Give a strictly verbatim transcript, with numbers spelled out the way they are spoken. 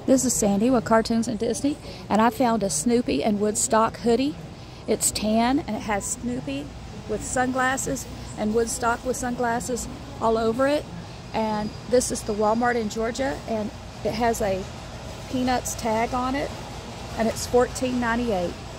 This is Sandy with Cartoons and Disney, and I found a Snoopy and Woodstock hoodie. It's tan and it has Snoopy with sunglasses and Woodstock with sunglasses all over it. And this is the Walmart in Georgia, and it has a Peanuts tag on it, and it's fourteen ninety-eight.